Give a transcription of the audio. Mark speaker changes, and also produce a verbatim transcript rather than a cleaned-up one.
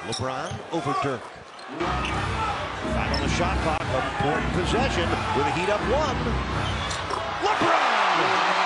Speaker 1: LeBron over Dirk. Back on the shot clock, important possession with a heat up one. LeBron!